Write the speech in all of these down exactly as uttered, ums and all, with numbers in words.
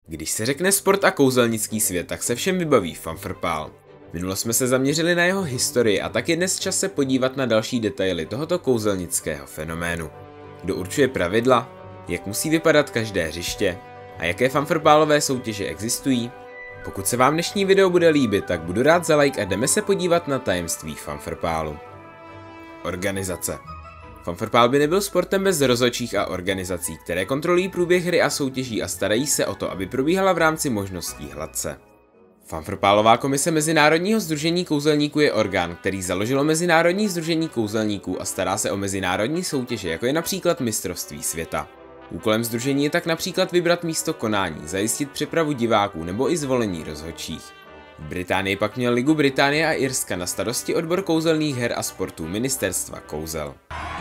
Když se řekne sport a kouzelnický svět, tak se všem vybaví Fun-Football. Minule jsme se zaměřili na jeho historii a tak je dnes čas se podívat na další detaily tohoto kouzelnického fenoménu. Kdo určuje pravidla, jak musí vypadat každé hřiště a jaké fanfootballové soutěže existují? Pokud se vám dnešní video bude líbit, tak budu rád za like a jdeme se podívat na tajemství fanfootballu. Organizace. Fanfootball by nebyl sportem bez rozhodčích a organizací, které kontrolují průběh hry a soutěží a starají se o to, aby probíhala v rámci možností hladce. Fanfootballová komise Mezinárodního sdružení kouzelníků je orgán, který založilo Mezinárodní sdružení kouzelníků a stará se o mezinárodní soutěže, jako je například mistrovství světa. Úkolem sdružení je tak například vybrat místo konání, zajistit přepravu diváků nebo i zvolení rozhodčích. V Británii pak měl Ligu Británie a Irska na starosti odbor kouzelných her a sportů Ministerstva kouzel.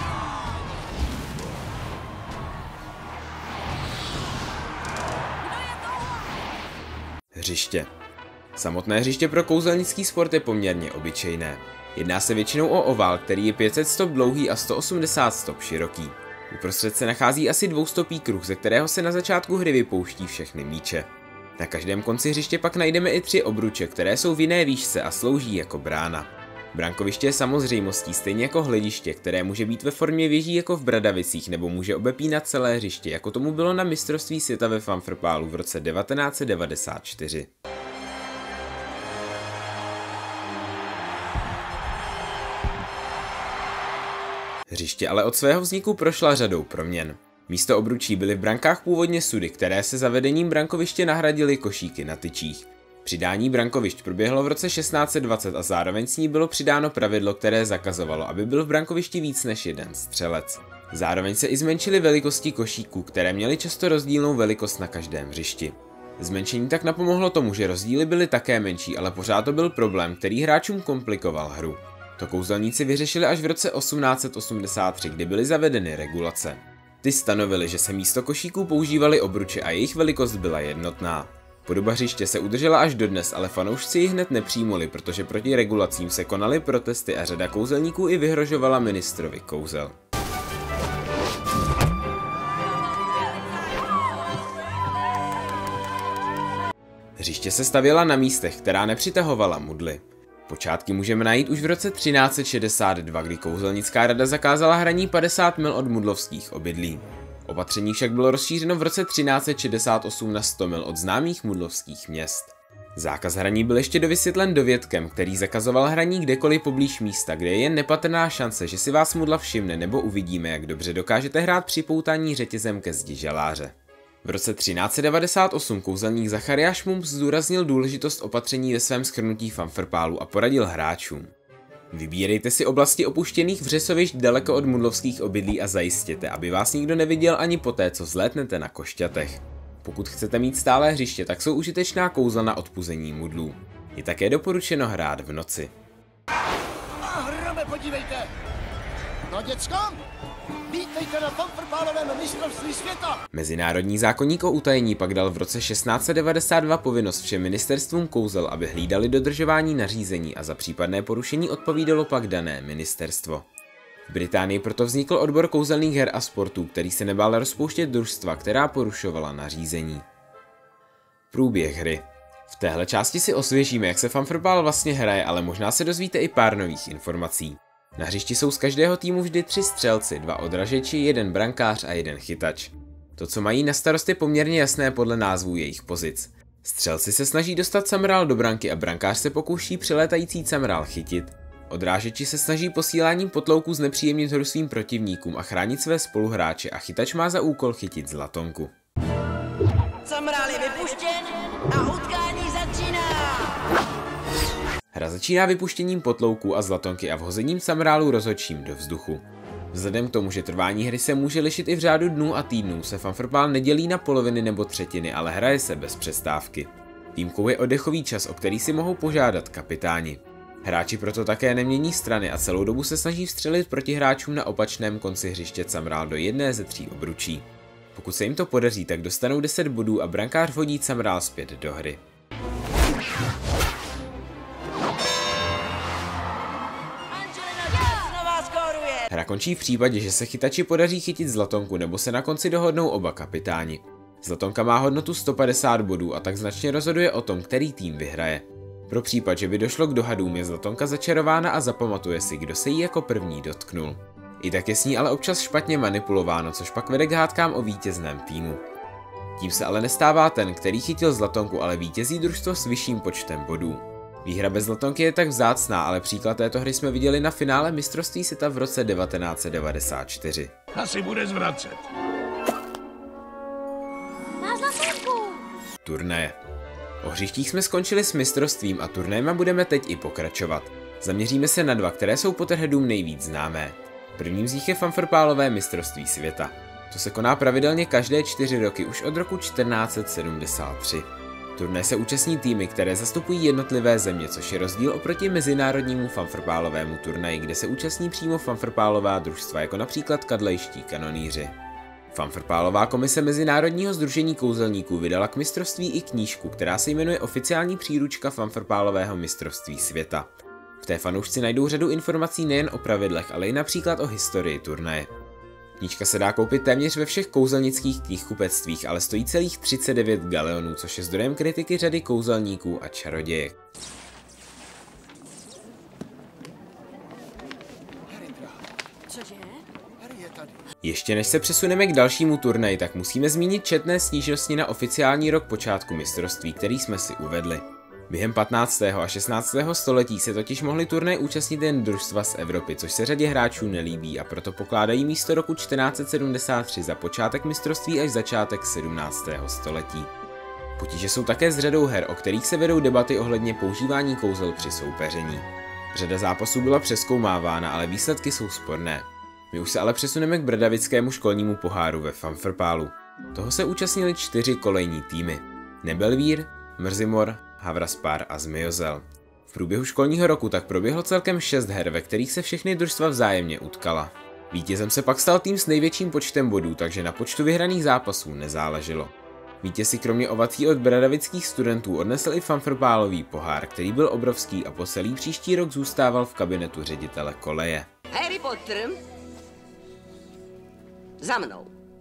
Hřiště. Samotné hřiště pro kouzelnický sport je poměrně obyčejné. Jedná se většinou o ovál, který je pět set stop dlouhý a sto osmdesát stop široký. Uprostřed se nachází asi dvoustopý kruh, ze kterého se na začátku hry vypouští všechny míče. Na každém konci hřiště pak najdeme i tři obruče, které jsou v jiné výšce a slouží jako brána. Brankoviště je samozřejmostí, stejně jako hlediště, které může být ve formě věží jako v Bradavicích nebo může obepínat celé hřiště, jako tomu bylo na mistrovství světa ve fanfootballu v roce devatenáct set devadesát čtyři. Hřiště ale od svého vzniku prošla řadou proměn. Místo obručí byly v brankách původně sudy, které se zavedením brankoviště nahradily košíky na tyčích. Přidání brankovišť proběhlo v roce šestnáct set dvacet a zároveň s ní bylo přidáno pravidlo, které zakazovalo, aby byl v brankovišti víc než jeden střelec. Zároveň se i zmenšily velikosti košíků, které měly často rozdílnou velikost na každém hřišti. Zmenšení tak napomohlo tomu, že rozdíly byly také menší, ale pořád to byl problém, který hráčům komplikoval hru. To kouzelníci vyřešili až v roce osmnáct set osmdesát tři, kdy byly zavedeny regulace. Ty stanovily, že se místo košíků používaly obruče a jejich velikost byla jednotná. Podoba hřiště se udržela až dodnes, ale fanoušci ji hned nepřijmuli, protože proti regulacím se konaly protesty a řada kouzelníků i vyhrožovala ministrovi kouzel. Hřiště se stavěla na místech, která nepřitahovala mudly. Počátky můžeme najít už v roce třináct set šedesát dva, kdy kouzelnická rada zakázala hraní padesát mil od mudlovských obydlí. Opatření však bylo rozšířeno v roce třináct set šedesát osm na sto mil od známých mudlovských měst. Zákaz hraní byl ještě dovysvětlen dovětkem, který zakazoval hraní kdekoliv poblíž místa, kde je jen nepatrná šance, že si vás mudla všimne nebo uvidíme, jak dobře dokážete hrát při poutání řetězem ke zdi žaláře. V roce třináct set devadesát osm kouzelník Zachariáš Mumps zdůraznil důležitost opatření ve svém shrnutí fanfootballu a poradil hráčům. Vybírejte si oblasti opuštěných vřesovišť daleko od mudlovských obydlí a zajistěte, aby vás nikdo neviděl ani poté, co vzlétnete na košťatech. Pokud chcete mít stálé hřiště, tak jsou užitečná kouzla na odpuzení mudlů. Je také doporučeno hrát v noci. A hrobe, podívejte! No děcko, vítejte na fanfootballovém mistrovství světa! Mezinárodní zákoník o utajení pak dal v roce šestnáct set devadesát dva povinnost všem ministerstvům kouzel, aby hlídali dodržování nařízení a za případné porušení odpovídalo pak dané ministerstvo. V Británii proto vznikl odbor kouzelných her a sportů, který se nebál rozpouštět družstva, která porušovala nařízení. Průběh hry. V téhle části si osvěžíme, jak se fanfootball vlastně hraje, ale možná se dozvíte i pár nových informací. Na hřišti jsou z každého týmu vždy tři střelci, dva odražeči, jeden brankář a jeden chytač. To, co mají na starost, je poměrně jasné podle názvů jejich pozic. Střelci se snaží dostat camrál do branky a brankář se pokouší přilétající camrál chytit. Odrážeči se snaží posíláním potlouků znepříjemnit hru svým protivníkům a chránit své spoluhráče a chytač má za úkol chytit zlatonku. Camrál je vypuštěn a utkání začíná! Hra začíná vypuštěním potlouků a zlatonky a vhozením camrálu rozhodčím do vzduchu. Vzhledem k tomu, že trvání hry se může lišit i v řádu dnů a týdnů, se fanfootball nedělí na poloviny nebo třetiny, ale hraje se bez přestávky. Výjimkou je oddechový čas, o který si mohou požádat kapitáni. Hráči proto také nemění strany a celou dobu se snaží vstřelit proti hráčům na opačném konci hřiště camrál do jedné ze tří obručí. Pokud se jim to podaří, tak dostanou deset bodů a brankář hodí camrál zpět do hry. Hra končí v případě, že se chytači podaří chytit zlatonku nebo se na konci dohodnou oba kapitáni. Zlatonka má hodnotu sto padesát bodů a tak značně rozhoduje o tom, který tým vyhraje. Pro případ, že by došlo k dohadům, je zlatonka začarována a zapamatuje si, kdo se jí jako první dotknul. I tak je s ní ale občas špatně manipulováno, což pak vede k hádkám o vítězném týmu. Tím se ale nestává ten, který chytil zlatonku, ale vítězí družstvo s vyšším počtem bodů. Výhra bez zlatonky je tak vzácná, ale příklad této hry jsme viděli na finále mistrovství světa v roce devatenáct set devadesát čtyři. Asi bude zvracet. Má zlatonku! Turnaje. O hřištích jsme skončili s mistrovstvím a turnajema budeme teď i pokračovat. Zaměříme se na dva, které jsou Potterheadům nejvíc známé. Prvním z nich je fanfrpálové mistrovství světa. To se koná pravidelně každé čtyři roky už od roku čtrnáct set sedmdesát tři. Turnaj se účastní týmy, které zastupují jednotlivé země, což je rozdíl oproti mezinárodnímu fanfrpálovému turnaji, kde se účastní přímo fanfrpálová družstva, jako například kadlejští kanonýři. Fanfrpálová komise Mezinárodního sdružení kouzelníků vydala k mistrovství i knížku, která se jmenuje Oficiální příručka fanfrpálového mistrovství světa. V té fanoušci najdou řadu informací nejen o pravidlech, ale i například o historii turnaje. Knížka se dá koupit téměř ve všech kouzelnických knihkupectvích, ale stojí celých třicet devět galeonů, což je zdrojem kritiky řady kouzelníků a čarodějek. Cože? Ještě než se přesuneme k dalšímu turnaji, tak musíme zmínit četné stížnosti na oficiální rok počátku mistrovství, který jsme si uvedli. Během patnáctého a šestnáctého století se totiž mohly turnaje účastnit jen družstva z Evropy, což se řadě hráčů nelíbí a proto pokládají místo roku čtrnáct set sedmdesát tři za počátek mistrovství až začátek sedmnáctého století. Potíže jsou také s řadou her, o kterých se vedou debaty ohledně používání kouzel při soupeření. Řada zápasů byla přezkoumávána, ale výsledky jsou sporné. My už se ale přesuneme k brdavickému školnímu poháru ve Fanfrpálu. Toho se účastnili čtyři kolejní týmy. Nebelvír, Mrzimor, Havraspár a Zmiozel. V průběhu školního roku tak proběhlo celkem šest her, ve kterých se všechny družstva vzájemně utkala. Vítězem se pak stal tým s největším počtem bodů, takže na počtu vyhraných zápasů nezáleželo. Vítěz si kromě ovací od bradavických studentů odnesl i fanfrpálový pohár, který byl obrovský a po celý příští rok zůstával v kabinetu ředitele koleje. Harry Potter, za mnou.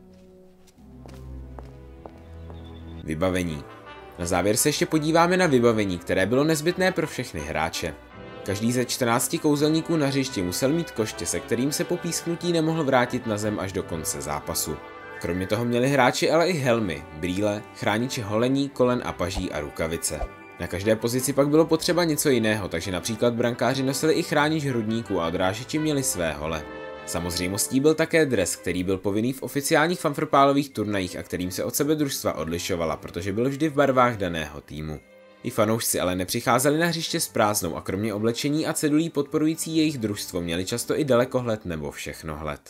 Vybavení. Na závěr se ještě podíváme na vybavení, které bylo nezbytné pro všechny hráče. Každý ze čtrnácti kouzelníků na hřišti musel mít koště, se kterým se po písknutí nemohl vrátit na zem až do konce zápasu. Kromě toho měli hráči ale i helmy, brýle, chrániče holení, kolen a paží a rukavice. Na každé pozici pak bylo potřeba něco jiného, takže například brankáři nosili i chránič hrudníků a odrážeči měli své hole. Samozřejmostí byl také dres, který byl povinný v oficiálních fanfrpálových turnajích a kterým se od sebe družstva odlišovala, protože byl vždy v barvách daného týmu. I fanoušci ale nepřicházeli na hřiště s prázdnou a kromě oblečení a cedulí podporující jejich družstvo měli často i dalekohled nebo všechnohled.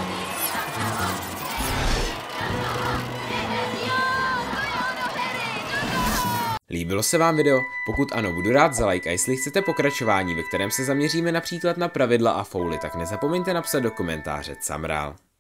Líbilo se vám video? Pokud ano, budu rád za like a jestli chcete pokračování, ve kterém se zaměříme například na pravidla a fouly, tak nezapomeňte napsat do komentáře Camrál.